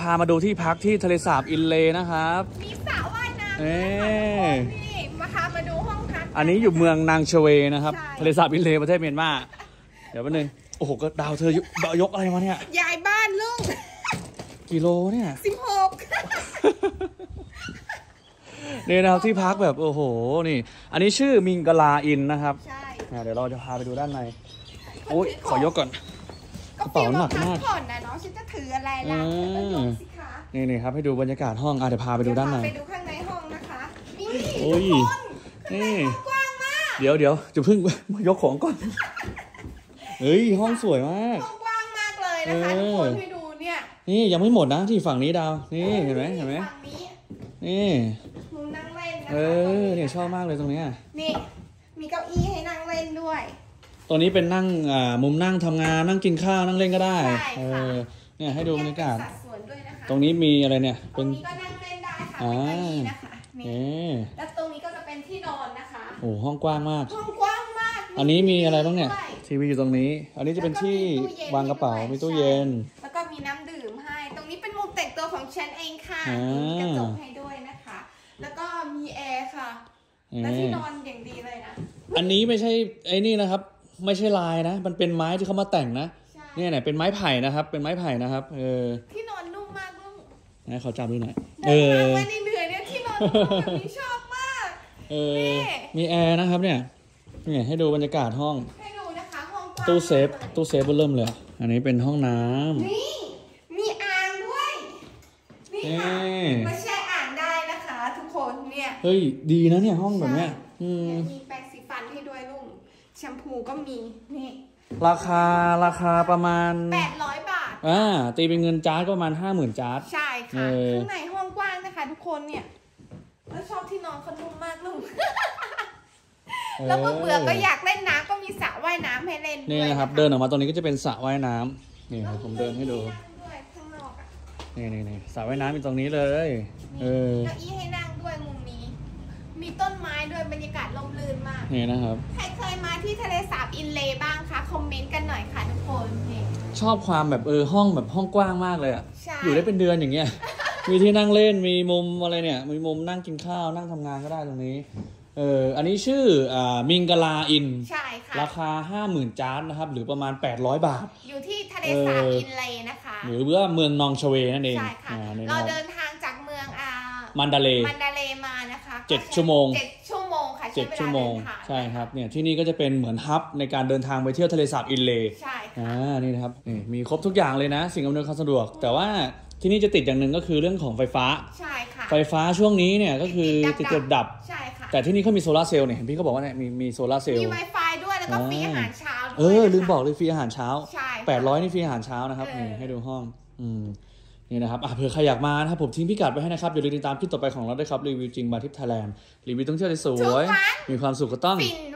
พามาดูที่พักที่ทะเลสาบอินเลย์นะครับมีสระว่ายน้ำนี่มาดูห้องพักอันนี้อยู่เมืองนางเชเวนะครับทะเลสาบอินเลย์ประเทศเมียนมาเดี๋ยวแป๊บนึงโอ้โหก็ดาวเธอยกอะไรมาเนี่ยย้ายบ้านลูกกิโลเนี่ย 16 นี่นะครับที่พักแบบโอ้โหนี่อันนี้ชื่อมิงกลาอินนะครับใช่เดี๋ยวเราจะพาไปดูด้านในโอ้ยขอยกก่อนกระเป๋าหนักมากก่อนนะน้องฉันจะถืออะไรล่ะนี่ครับให้ดูบรรยากาศห้องเดี๋ยวพาไปดูด้านในไปดูข้างในห้องนะคะโอ้ยนี่กว้างมากเดี๋ยวจะเพิ่งมายกของก่อนเฮ้ยห้องสวยมากห้องกว้างมากเลยนะคะทุกคนให้ดูเนี่ยนี่ยังไม่หมดนะที่ฝั่งนี้ดาวนี่เห็นไหมนี่มุมนั่งเล่นนะเนี่ยชอบมากเลยตรงนี้นี่มีเก้าอี้ให้นั่งเล่นด้วยตัวนี้เป็นนั่งมุมนั่งทำงานนั่งกินข้าวนั่งเล่นก็ได้เนี่ยให้ดูบรรยากาศตรงนี้มีอะไรเนี่ยตรงนี้ก็นั่งเล่นได้ค่ะเป็นเก้าอี้นะคะนี่แล้วตรงนี้ก็จะเป็นที่นอนนะคะโอ้ห้องกว้างมากห้องกว้างมากอันนี้มีอะไรบ้างเนี่ยทีวีอยู่ตรงนี้อันนี้จะเป็นที่วางกระเป๋ามีตู้เย็นแล้วก็มีน้ำดื่มให้ตรงนี้เป็นมุมแต่งตัวของฉันเองค่ะมีกระจกให้ด้วยนะคะแล้วก็มีแอร์ค่ะและที่นอนอย่างดีเลยนะอันนี้ไม่ใช่ไอ้นี่นะครับไม่ใช่ลายนะมันเป็นไม้ที่เขามาแต่งนะเนี่ยไหนเป็นไม้ไผ่นะครับเป็นไม้ไผ่นะครับที่นอนนุ่มมากลูกนะขอจับดูหน่อยไม่ได้เหนื่อยเนี่ยที่นอนแบบนี้ชอบมากมีแอร์นะครับเนี่ยให้ดูบรรยากาศห้องให้ดูนะคะห้องตู้เซฟเริ่มเลยอันนี้เป็นห้องน้ำนี่มีอ่างด้วยนี่ค่ะมาแช่อ่างได้นะคะทุกคนเนี่ยเฮ้ยดีนะเนี่ยห้องแบบเนี้ยมีแปรงสีฟันให้ด้วยลุงแชมพูก็มีนี่ราคาประมาณ 800 บาทตีเป็นเงินจ๊าดก็ประมาณ 50,000 จ๊าดใช่ค่ะข้างในห้องกว้างนะคะทุกคนเนี่ยแล้วชอบที่นอนเขานุ่มมากลุงแล้วเบื่อก็อยากเล่นน้ำก็มีสระว่ายน้ำให้เล่นนี่นะครับเดินออกมาตรงนี้ก็จะเป็นสระว่ายน้ำนี่ผมเดินให้ดูนี่สระว่ายน้ำอยู่ตรงนี้เลยเก้าอี้ให้นั่งด้วยมุมนี้มีต้นไม้ด้วยบรรยากาศร่มรื่นมากนี่นะครับใครเคยมาที่ทะเลสาบอินเลย์บ้างคะคอมเมนต์กันหน่อยค่ะทุกคนชอบความแบบห้องแบบห้องกว้างมากเลยอ่ะอยู่ได้เป็นเดือนอย่างเงี้ยมีที่นั่งเล่นมีมุมอะไรเนี่ยมีมุมนั่งกินข้าวนั่งทำงานก็ได้ตรงนี้อันนี้ชื่อมิงกลาอินใช่ค่ะราคา 50,000 จ๊าดนะครับหรือประมาณ800 บาทอยู่ที่ทะเลสาบอินเลย์นะคะหรือว่าเมืองนองชเวนั่นเองใช่ค่ะเราเดินทางจากเมืองมันดาเลมานะคะ 7 ชั่วโมงค่ะ7 ชั่วโมงใช่ครับเนี่ยที่นี่ก็จะเป็นเหมือนฮับในการเดินทางไปเที่ยวทะเลสาบอินเลย์ใช่นี่นะครับมีครบทุกอย่างเลยนะสิ่งอำนวยความสะดวกแต่ว่าที่นี่จะติดอย่างหนึ่งก็คือเรื่องของไฟฟ้าใช่ค่ะไฟฟ้าช่วงนี้เนี่ยก็คือติดดับใช่ค่ะแต่ที่นี่เขามีโซลาร์เซลล์เนี่ยพี่เขาบอกว่าเนี่ยมีโซลาร์เซลล์มี Wi-Fi ด้วยแล้วก็ฟรีอาหารเช้าลืมบอกเลยฟรีอาหารเช้าใช่ 800นี่ฟรีอาหารเช้านะครับให้ดูห้องนี่นะครับเผื่อใครอยากมานะครับผมทิ้งพิกัดไว้ให้นะครับอย่าลืมติดตามคลิปต่อไปของเราด้วยครับรีวิวจริงมาทิพย์ไทยแลนด์รีวิวท่องเที่ยวสวยมีความสุขก็ต้องฟิน